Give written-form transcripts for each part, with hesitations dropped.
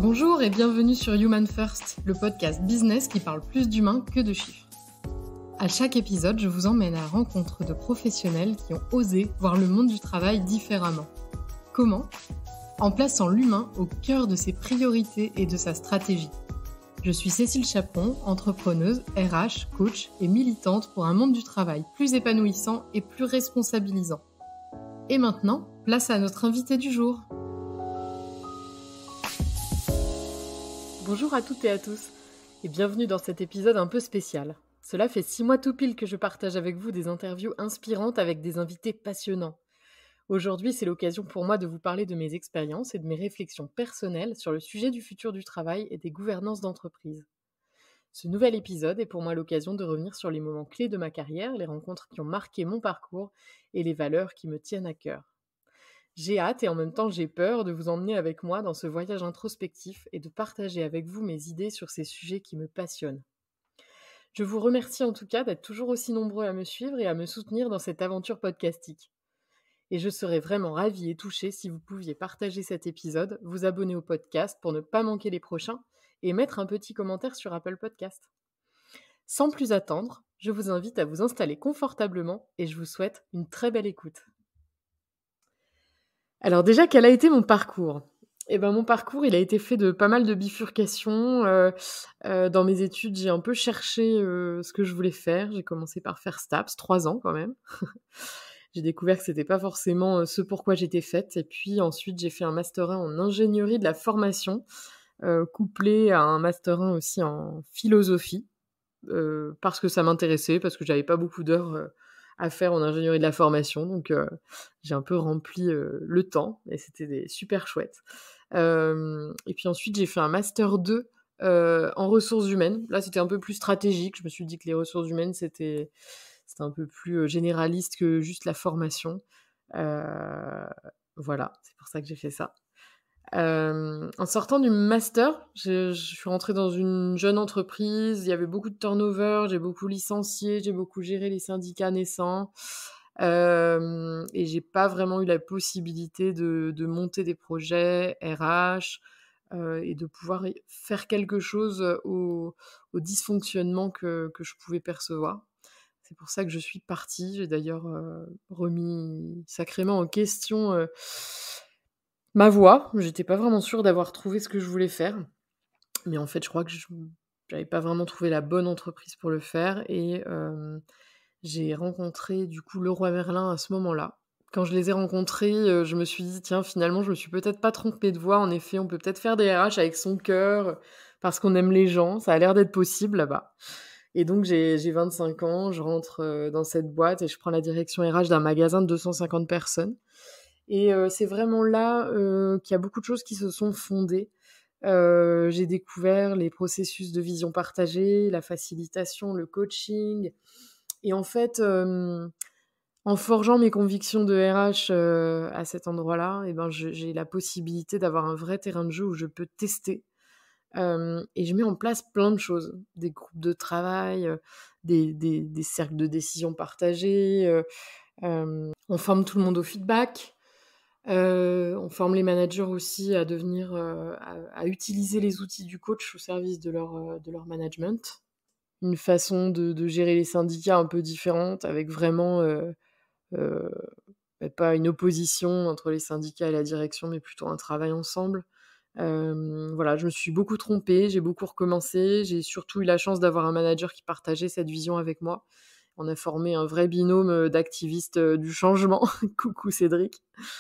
Bonjour et bienvenue sur Human First, le podcast business qui parle plus d'humains que de chiffres. À chaque épisode, je vous emmène à la rencontre de professionnels qui ont osé voir le monde du travail différemment. Comment ? En plaçant l'humain au cœur de ses priorités et de sa stratégie. Je suis Cécile Chaperon, entrepreneuse, RH, coach et militante pour un monde du travail plus épanouissant et plus responsabilisant. Et maintenant, place à notre invité du jour. Bonjour à toutes et à tous, et bienvenue dans cet épisode un peu spécial. Cela fait 6 mois tout pile que je partage avec vous des interviews inspirantes avec des invités passionnants. Aujourd'hui, c'est l'occasion pour moi de vous parler de mes expériences et de mes réflexions personnelles sur le sujet du futur du travail et des gouvernances d'entreprise. Ce nouvel épisode est pour moi l'occasion de revenir sur les moments clés de ma carrière, les rencontres qui ont marqué mon parcours et les valeurs qui me tiennent à cœur. J'ai hâte et en même temps j'ai peur de vous emmener avec moi dans ce voyage introspectif et de partager avec vous mes idées sur ces sujets qui me passionnent. Je vous remercie en tout cas d'être toujours aussi nombreux à me suivre et à me soutenir dans cette aventure podcastique. Et je serais vraiment ravie et touchée si vous pouviez partager cet épisode, vous abonner au podcast pour ne pas manquer les prochains et mettre un petit commentaire sur Apple Podcast. Sans plus attendre, je vous invite à vous installer confortablement et je vous souhaite une très belle écoute. Alors déjà, quel a été mon parcours ? Mon parcours, il a été fait de pas mal de bifurcations. Dans mes études, j'ai un peu cherché ce que je voulais faire. J'ai commencé par faire STAPS, 3 ans quand même. J'ai découvert que c'était pas forcément ce pourquoi j'étais faite. Et puis ensuite, j'ai fait un Master 1 en ingénierie de la formation, couplé à un Master 1 aussi en philosophie, parce que ça m'intéressait, parce que j'avais pas beaucoup d'heures à faire en ingénierie de la formation, donc j'ai un peu rempli le temps, et c'était super chouette. Et puis ensuite, j'ai fait un Master 2 en ressources humaines. Là, c'était un peu plus stratégique. Je me suis dit que les ressources humaines, c'était un peu plus généraliste que juste la formation. Voilà, c'est pour ça que j'ai fait ça. En sortant du master, je suis rentrée dans une jeune entreprise, il y avait beaucoup de turnover, j'ai beaucoup licencié, j'ai beaucoup géré les syndicats naissants, et j'ai pas vraiment eu la possibilité de monter des projets RH, et de pouvoir faire quelque chose au dysfonctionnement que je pouvais percevoir. C'est pour ça que je suis partie. J'ai d'ailleurs remis sacrément en question ma voie. J'étais pas vraiment sûre d'avoir trouvé ce que je voulais faire. Mais en fait, je crois que j'avais pas vraiment trouvé la bonne entreprise pour le faire. Et j'ai rencontré du coup Leroy Merlin à ce moment-là. Quand je les ai rencontrés, je me suis dit: «Tiens, finalement, je me suis peut-être pas trompée de voie. En effet, on peut peut-être faire des RH avec son cœur, parce qu'on aime les gens. Ça a l'air d'être possible là-bas». Et donc j'ai 25 ans, je rentre dans cette boîte et je prends la direction RH d'un magasin de 250 personnes. Et c'est vraiment là qu'il y a beaucoup de choses qui se sont fondées. J'ai découvert les processus de vision partagée, la facilitation, le coaching. Et en fait, en forgeant mes convictions de RH à cet endroit-là, j'ai la possibilité d'avoir un vrai terrain de jeu où je peux tester. Et je mets en place plein de choses, des groupes de travail, des cercles de décision partagés, on forme tout le monde au feedback, on forme les managers aussi à devenir, à utiliser les outils du coach au service de leur management. Une façon de gérer les syndicats un peu différente avec vraiment, heu, pas une opposition entre les syndicats et la direction, mais plutôt un travail ensemble. Voilà, je me suis beaucoup trompée, j'ai beaucoup recommencé. J'ai surtout eu la chance d'avoir un manager qui partageait cette vision avec moi. On a formé un vrai binôme, d'activistes, du changement. Coucou Cédric.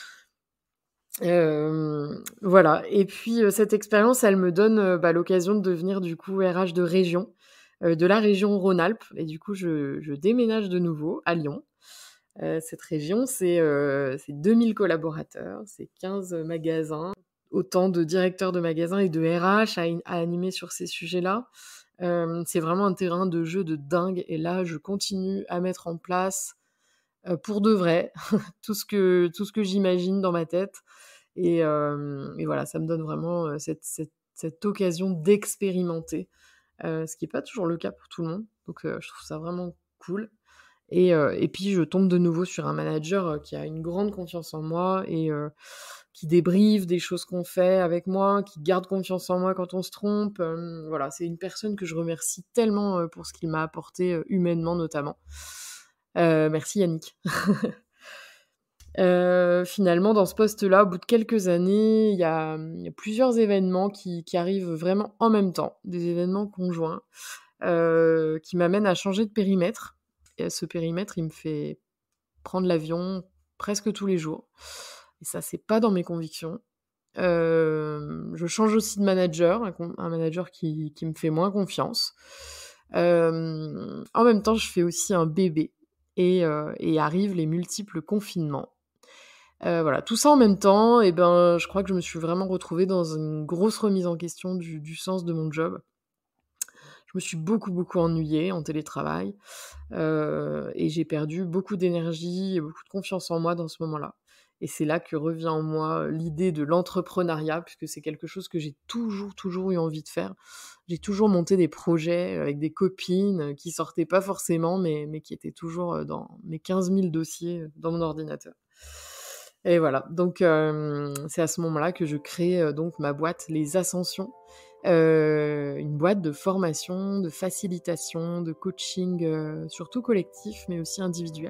Voilà, et puis, cette expérience, elle me donne, l'occasion de devenir du coup RH de région, de la région Rhône-Alpes, et du coup je déménage de nouveau à Lyon. Cette région, c'est 2 000 collaborateurs, c'est 15 magasins, autant de directeurs de magasins et de RH à animer sur ces sujets-là. C'est vraiment un terrain de jeu de dingue, et là, je continue à mettre en place, pour de vrai, tout ce que j'imagine dans ma tête. Et voilà, ça me donne vraiment, cette occasion d'expérimenter, ce qui est pas toujours le cas pour tout le monde. Donc je trouve ça vraiment cool. Et puis je tombe de nouveau sur un manager, qui a une grande confiance en moi, et qui débriefe des choses qu'on fait avec moi, qui garde confiance en moi quand on se trompe. Voilà, c'est une personne que je remercie tellement, pour ce qu'il m'a apporté, humainement notamment. Merci Yannick. Finalement, dans ce poste-là, au bout de quelques années, il y a plusieurs événements qui arrivent vraiment en même temps, des événements conjoints, qui m'amènent à changer de périmètre et ce périmètre, il me fait prendre l'avion presque tous les jours et ça, c'est pas dans mes convictions. Je change aussi de manager, un manager qui me fait moins confiance. En même temps, je fais aussi un bébé et arrivent les multiples confinements. Voilà, tout ça en même temps et ben, je crois que je me suis vraiment retrouvée dans une grosse remise en question du sens de mon job. Je me suis beaucoup, beaucoup ennuyée en télétravail, et j'ai perdu beaucoup d'énergie et beaucoup de confiance en moi dans ce moment-là. Et c'est là que revient en moi l'idée de l'entrepreneuriat, puisque c'est quelque chose que j'ai toujours, toujours eu envie de faire. J'ai toujours monté des projets avec des copines, qui sortaient pas forcément, mais qui étaient toujours, dans mes 15 000 dossiers, dans mon ordinateur. Et voilà, donc c'est à ce moment-là que je crée, donc ma boîte Les Ascensions, une boîte de formation, de facilitation, de coaching, surtout collectif, mais aussi individuel.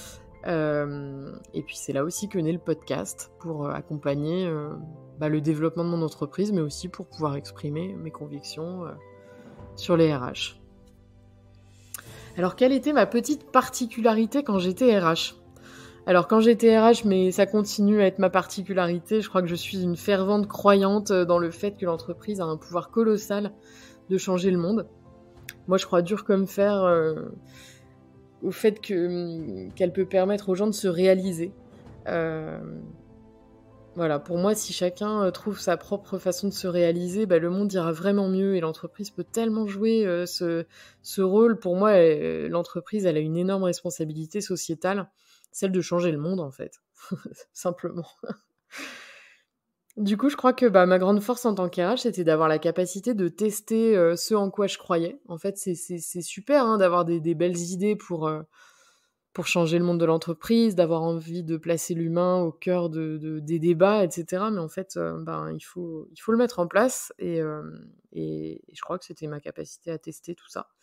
Et puis c'est là aussi que naît le podcast pour, accompagner, le développement de mon entreprise, mais aussi pour pouvoir exprimer mes convictions, sur les RH. Alors quelle était ma petite particularité quand j'étais RH? Alors quand j'étais RH, mais ça continue à être ma particularité, je crois que je suis une fervente croyante, dans le fait que l'entreprise a un pouvoir colossal de changer le monde. Moi, je crois dur comme fer, au fait qu'elle peut permettre aux gens de se réaliser. Voilà, pour moi, si chacun, trouve sa propre façon de se réaliser, le monde ira vraiment mieux et l'entreprise peut tellement jouer, ce rôle. Pour moi, l'entreprise, elle a une énorme responsabilité sociétale, celle de changer le monde, en fait, simplement. Du coup, je crois que, ma grande force en tant qu'RH, c'était d'avoir la capacité de tester, ce en quoi je croyais. En fait, c'est super, hein, d'avoir des belles idées pour changer le monde de l'entreprise, d'avoir envie de placer l'humain au cœur des débats et cetera. Mais en fait, il faut le mettre en place et je crois que c'était ma capacité à tester tout ça.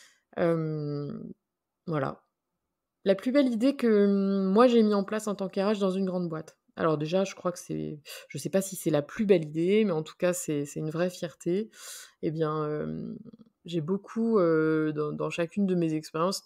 Voilà. La plus belle idée que, moi j'ai mis en place en tant qu'RH dans une grande boîte. Alors déjà, je crois que je sais pas si c'est la plus belle idée, mais en tout cas, c'est une vraie fierté. Eh bien, j'ai beaucoup, dans chacune de mes expériences,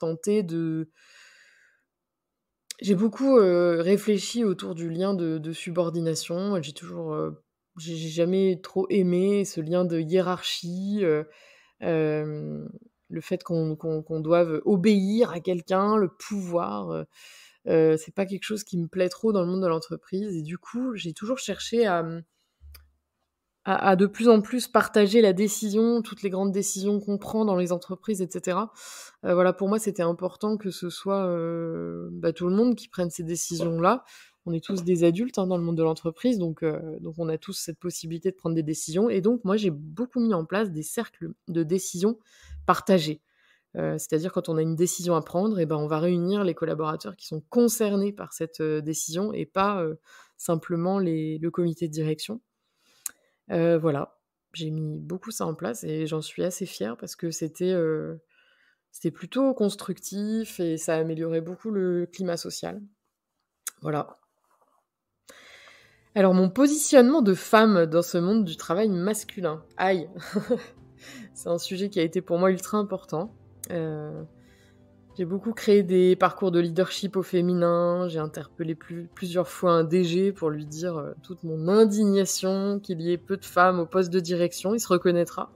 j'ai beaucoup, réfléchi autour du lien de subordination. J'ai jamais trop aimé ce lien de hiérarchie, hem, le fait qu'on doive obéir à quelqu'un, le pouvoir, c'est pas quelque chose qui me plaît trop dans le monde de l'entreprise et du coup, j'ai toujours cherché à de plus en plus partager la décision, toutes les grandes décisions qu'on prend dans les entreprises et cetera. Voilà, pour moi, c'était important que ce soit, tout le monde qui prenne ces décisions-là. On est tous des adultes, hein, dans le monde de l'entreprise, donc on a tous cette possibilité de prendre des décisions et donc moi, j'ai beaucoup mis en place des cercles de décision partagés. C'est-à-dire quand on a une décision à prendre et on va réunir les collaborateurs qui sont concernés par cette, décision et pas, simplement le comité de direction. Voilà, j'ai mis beaucoup ça en place et j'en suis assez fière parce que c'était plutôt constructif et ça a amélioré beaucoup le climat social. Voilà. Alors mon positionnement de femme dans ce monde du travail masculin, aïe! C'est un sujet qui a été pour moi ultra important. Heu, j'ai beaucoup créé des parcours de leadership au féminin, j'ai interpellé plusieurs fois un DG pour lui dire, toute mon indignation qu'il y ait peu de femmes au poste de direction, il se reconnaîtra.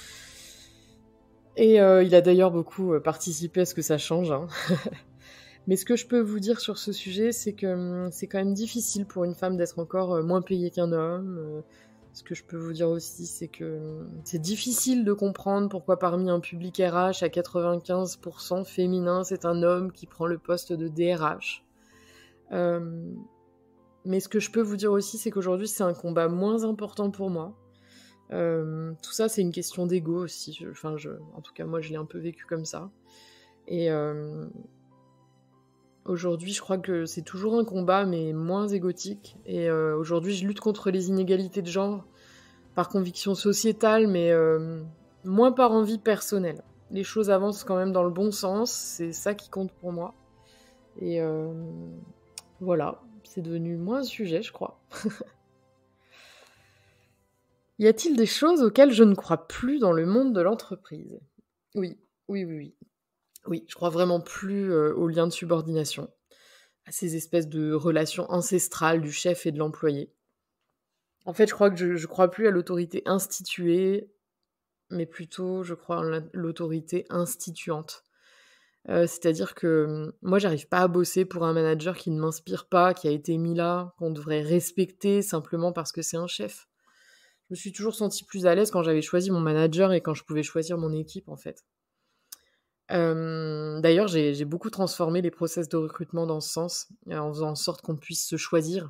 Et il a d'ailleurs beaucoup, participé à ce que ça change, hein. Mais ce que je peux vous dire sur ce sujet, c'est que, c'est quand même difficile pour une femme d'être encore, moins payée qu'un homme. Ce que je peux vous dire aussi, c'est que, c'est difficile de comprendre pourquoi parmi un public RH à 95 féminin, c'est un homme qui prend le poste de DRH. Mais ce que je peux vous dire aussi, c'est qu'aujourd'hui, c'est un combat moins important pour moi. Tout ça, c'est une question d'ego aussi. En tout cas, moi, je l'ai un peu vécu comme ça. Et Aujourd'hui, je crois que c'est toujours un combat, mais moins égotique. Et aujourd'hui, je lutte contre les inégalités de genre par conviction sociétale, mais moins par envie personnelle. Les choses avancent quand même dans le bon sens, c'est ça qui compte pour moi. Et voilà, c'est devenu moins un sujet, je crois. Y a-t-il des choses auxquelles je ne crois plus dans le monde de l'entreprise ? Oui, oui, oui, oui. Oui, je crois vraiment plus aux liens de subordination, à ces espèces de relations ancestrales du chef et de l'employé. En fait, je crois que je crois plus à l'autorité instituée, mais plutôt, je crois en l'autorité instituante. C'est-à-dire que, moi, j'arrive pas à bosser pour un manager qui ne m'inspire pas, qui a été mis là, qu'on devrait respecter simplement parce que c'est un chef. Je me suis toujours sentie plus à l'aise quand j'avais choisi mon manager et quand je pouvais choisir mon équipe, en fait. D'ailleurs, j'ai beaucoup transformé les process de recrutement dans ce sens, en faisant en sorte qu'on puisse se choisir.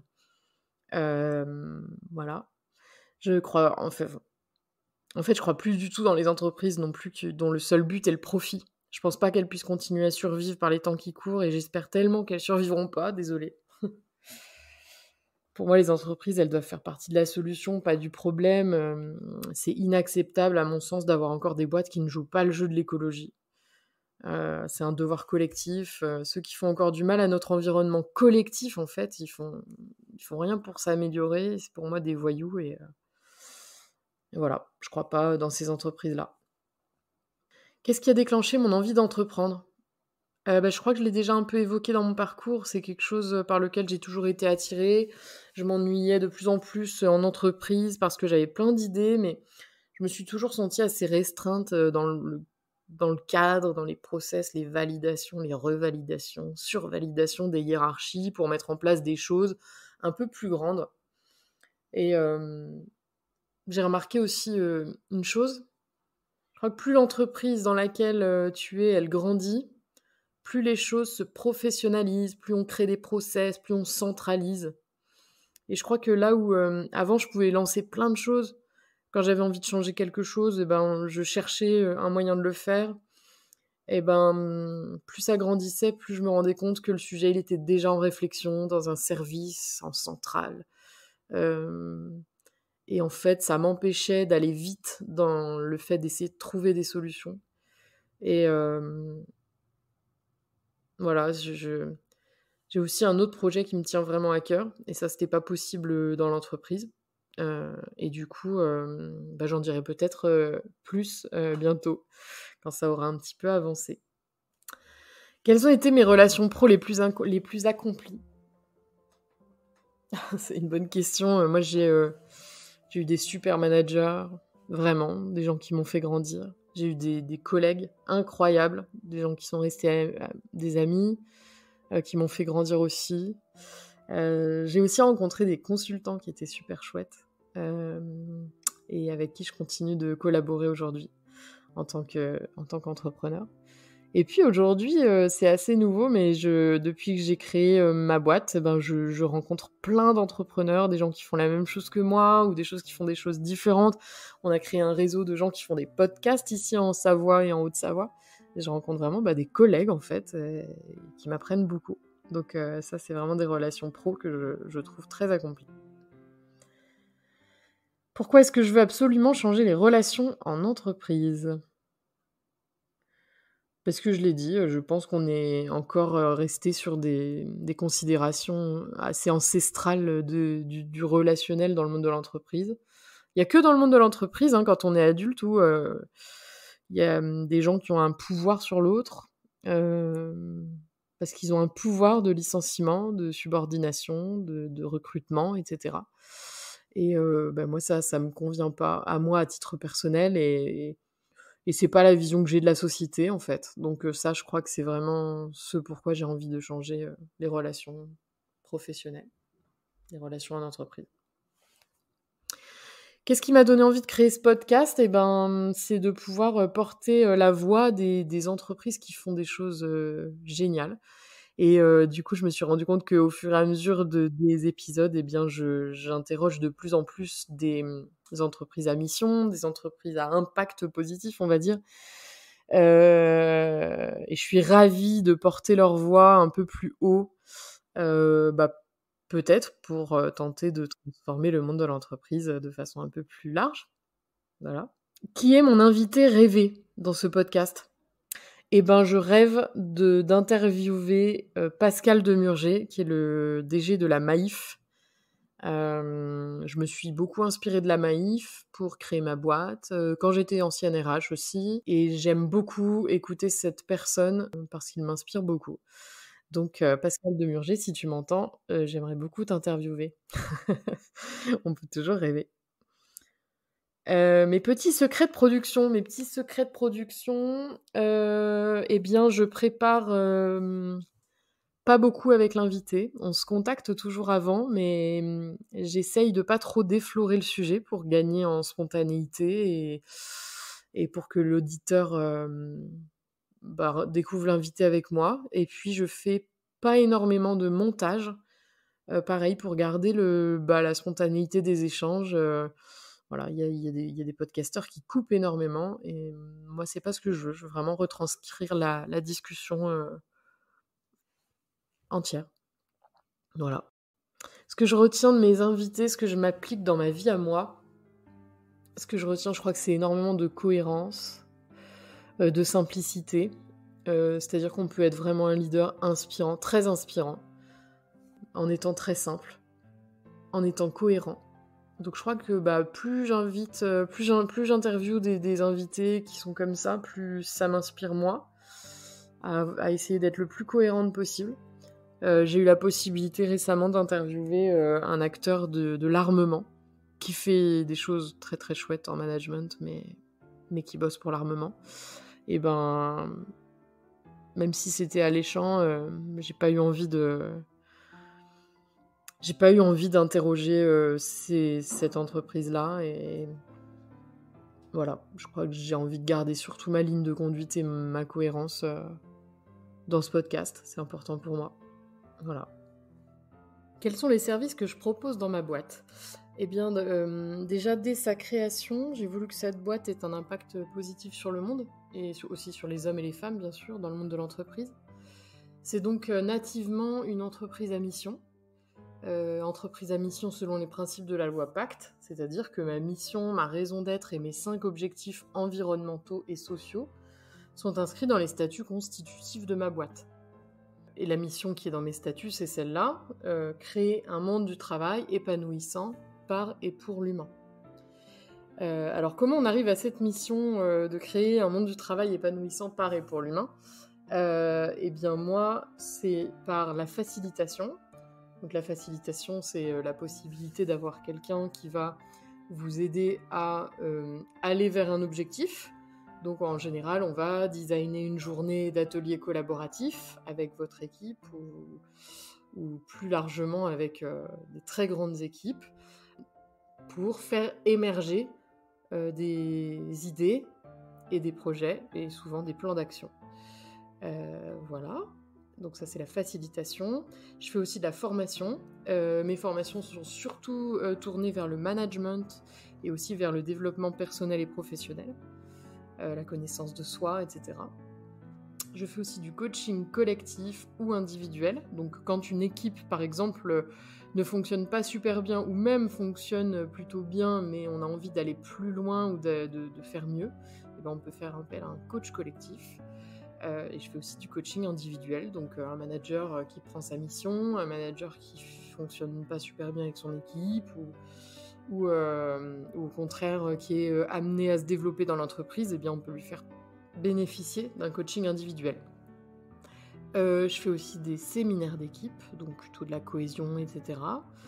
Voilà. Je crois en fait, je crois plus du tout dans les entreprises non plus dont le seul but est le profit. Je pense pas qu'elles puissent continuer à survivre par les temps qui courent et j'espère tellement qu'elles survivront pas, désolée. Pour moi, les entreprises, elles doivent faire partie de la solution, pas du problème. C'est inacceptable, à mon sens, d'avoir encore des boîtes qui ne jouent pas le jeu de l'écologie. C'est un devoir collectif. Ceux qui font encore du mal à notre environnement collectif, en fait, ils font rien pour s'améliorer. C'est pour moi des voyous et voilà, je crois pas dans ces entreprises-là. Qu'est-ce qui a déclenché mon envie d'entreprendre? Je crois que je l'ai déjà un peu évoqué dans mon parcours. C'est quelque chose, par lequel j'ai toujours été attirée. Je m'ennuyais de plus en plus, en entreprise parce que j'avais plein d'idées, mais je me suis toujours sentie assez restreinte, dans le cadre, dans les process, les validations, les revalidations, survalidations des hiérarchies pour mettre en place des choses un peu plus grandes et j'ai remarqué aussi, une chose. Je crois que plus l'entreprise dans laquelle, tu es, elle grandit, plus les choses se professionnalisent, plus on crée des process, plus on centralise. Et je crois que là où, avant je pouvais lancer plein de choses, quand j'avais envie de changer quelque chose et ben, je cherchais, un moyen de le faire et ben, plus ça grandissait, plus je me rendais compte que le sujet, il était déjà en réflexion dans un service, en centrale. Hem Et en fait, ça m'empêchait d'aller vite dans le fait d'essayer de trouver des solutions et voilà, j'ai aussi un autre projet qui me tient vraiment à cœur et ça, c'était pas possible, dans l'entreprise, et du coup, j'en dirai peut-être, plus, bientôt, quand ça aura un petit peu avancé. Quelles ont été mes relations pro les plus accomplies? C'est une bonne question, moi j'ai eu des super managers, vraiment, des gens qui m'ont fait grandir. J'ai eu des collègues incroyables, des gens qui sont restés des amis, qui m'ont fait grandir aussi. J'ai aussi rencontré des consultants qui étaient super chouettes, hem et avec qui je continue de collaborer aujourd'hui en tant qu'entrepreneur. Et puis aujourd'hui, c'est assez nouveau, mais depuis que j'ai créé, ma boîte, je rencontre plein d'entrepreneurs, des gens qui font la même chose que moi ou des choses qui font des choses différentes. On a créé un réseau de gens qui font des podcasts ici en Savoie et en Haute-Savoie et je rencontre vraiment, des collègues en fait, qui m'apprennent beaucoup. Donc ça, c'est vraiment des relations pro que je trouve très accomplies. Pourquoi est-ce que je veux absolument changer les relations en entreprise? Parce que je l'ai dit, je pense qu'on est encore, restés sur des considérations assez ancestrales, du relationnel dans le monde de l'entreprise. Il y a que dans le monde de l'entreprise, hein, quand on est adulte où, il y a, des gens qui ont un pouvoir sur l'autre, parce qu'ils ont un pouvoir de licenciement, de subordination, de recrutement et cetera et moi ça me convient pas, à moi à titre personnel et c'est pas la vision que j'ai de la société, en fait. Donc ça, je crois que c'est vraiment ce pourquoi j'ai envie de changer, les relations professionnelles, les relations en entreprise. Qu'est-ce qui m'a donné envie de créer ce podcast? C'est de pouvoir, porter, la voix des entreprises qui font des choses, géniales et du coup, je me suis rendu compte qu'au fur et à mesure des épisodes j'interroge de plus en plus des entreprises à mission, des entreprises à impact positif, on va dire, Et je suis ravie de porter leur voix un peu plus haut, bah, peut-être pour, tenter de transformer le monde de l'entreprise, de façon un peu plus large. Voilà. Qui est mon invité rêvé dans ce podcast? Eh ben, je rêve d'interviewer, Pascal Demurger, qui est le DG de la Maïf. Je me suis beaucoup inspirée de la Maïf pour créer ma boîte, quand j'étais ancienne RH aussi, et j'aime beaucoup écouter cette personne, parce qu'il m'inspire beaucoup. Donc, Pascal Demurger, si tu m'entends, j'aimerais beaucoup t'interviewer. On peut toujours rêver. Mes petits secrets de production, eh bien, je prépare, pas beaucoup avec l'invité. On se contacte toujours avant, mais j'essaye de pas trop déflorer le sujet pour gagner en spontanéité et pour que l'auditeur, bah, découvre l'invité avec moi. Et puis je fais pas énormément de montage, pareil pour garder la spontanéité des échanges, voilà, il y a des podcasteurs qui coupent énormément et moi, c'est pas ce que je veux. Je veux vraiment retranscrire la discussion, entière. Voilà. Ce que je retiens de mes invités, ce que je m'applique dans ma vie à moi, ce que je retiens, je crois que c'est énormément de cohérence, de simplicité. C'est-à-dire qu'on peut être vraiment un leader inspirant, très inspirant, en étant très simple, en étant cohérent. Donc je crois que plus j'invite, plus j'interviewe des invités qui sont comme ça, plus ça m'inspire moi à essayer d'être le plus cohérente possible. J'ai eu la possibilité récemment d'interviewer un acteur de l'armement qui fait des choses très très chouettes en management, mais qui bosse pour l'armement. Et ben, même si c'était alléchant, j'ai pas eu envie d'interroger cette entreprise-là. Et voilà, je crois que j'ai envie de garder surtout ma ligne de conduite et ma cohérence dans ce podcast. C'est important pour moi. Voilà. Quels sont les services que je propose dans ma boîte? Eh bien, déjà, dès sa création, j'ai voulu que cette boîte ait un impact positif sur le monde, et aussi sur les hommes et les femmes, bien sûr, dans le monde de l'entreprise. C'est donc nativement une entreprise à mission. Entreprise à mission selon les principes de la loi Pacte, c'est-à-dire que ma mission, ma raison d'être et mes 5 objectifs environnementaux et sociaux sont inscrits dans les statuts constitutifs de ma boîte. Et la mission qui est dans mes statuts, c'est celle-là, créer un monde du travail épanouissant par et pour l'humain. Alors comment on arrive à cette mission de créer un monde du travail épanouissant par et pour l'humain? Eh bien moi, c'est par la facilitation. Donc la facilitation, c'est la possibilité d'avoir quelqu'un qui va vous aider à aller vers un objectif. Donc en général, on va designer une journée d'atelier collaboratif avec votre équipe ou plus largement avec des très grandes équipes pour faire émerger des idées et des projets et souvent des plans d'action. Voilà. Donc ça, c'est la facilitation. Je fais aussi de la formation. Mes formations sont surtout tournées vers le management et aussi vers le développement personnel et professionnel, la connaissance de soi, etc. Je fais aussi du coaching collectif ou individuel. Donc quand une équipe, par exemple, ne fonctionne pas super bien ou même fonctionne plutôt bien, mais on a envie d'aller plus loin ou de faire mieux, eh ben, on peut faire appel à un coach collectif. Et je fais aussi du coaching individuel, donc un manager qui prend sa mission, un manager qui fonctionne pas super bien avec son équipe ou au contraire qui est amené à se développer dans l'entreprise, eh bien on peut lui faire bénéficier d'un coaching individuel. Je fais aussi des séminaires d'équipe, donc plutôt de la cohésion, etc.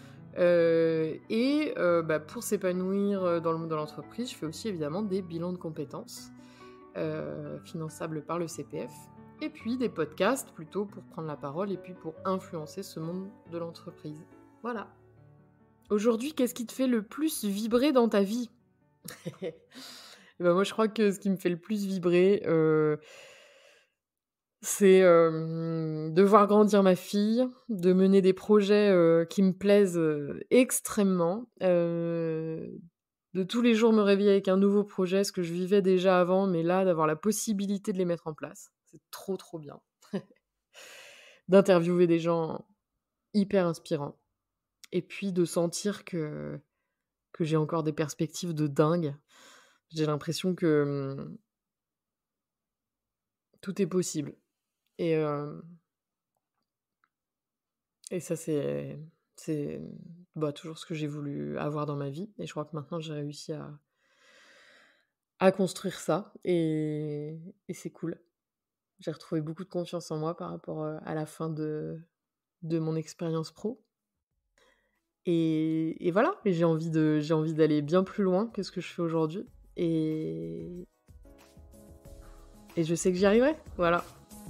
Pour s'épanouir dans le monde de l'entreprise, je fais aussi évidemment des bilans de compétences finançables par le CPF, et puis des podcasts plutôt pour prendre la parole et puis pour influencer ce monde de l'entreprise. Voilà. Aujourd'hui, qu'est-ce qui te fait le plus vibrer dans ta vie? Moi, je crois que ce qui me fait le plus vibrer, c'est de voir grandir ma fille, de mener des projets qui me plaisent extrêmement, de de tous les jours me réveiller avec un nouveau projet, ce que je vivais déjà avant, mais là, d'avoir la possibilité de les mettre en place. C'est trop, trop bien. D'interviewer des gens hyper inspirants et puis de sentir que j'ai encore des perspectives de dingue. J'ai l'impression que, tout est possible et ça c'est, toujours ce que j'ai voulu avoir dans ma vie et je crois que maintenant j'ai réussi à construire ça et c'est cool. J'ai retrouvé beaucoup de confiance en moi par rapport, à la fin de mon expérience pro et voilà, et j'ai envie d'aller bien plus loin que ce que je fais aujourd'hui et je sais que j'y arriverai, voilà.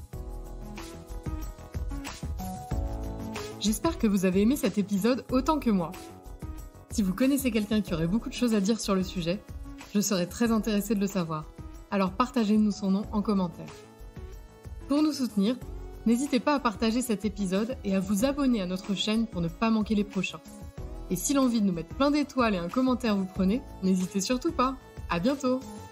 J'espère que vous avez aimé cet épisode autant que moi. Si vous connaissez quelqu'un qui aurait beaucoup de choses à dire sur le sujet, je serais très intéressée de le savoir. Alors partagez-nous son nom en commentaire. Pour nous soutenir, n'hésitez pas à partager cet épisode et à vous abonner à notre chaîne pour ne pas manquer les prochains. Et si l'envie de nous mettre plein d'étoiles et un commentaire vous prenez, n'hésitez surtout pas. À bientôt!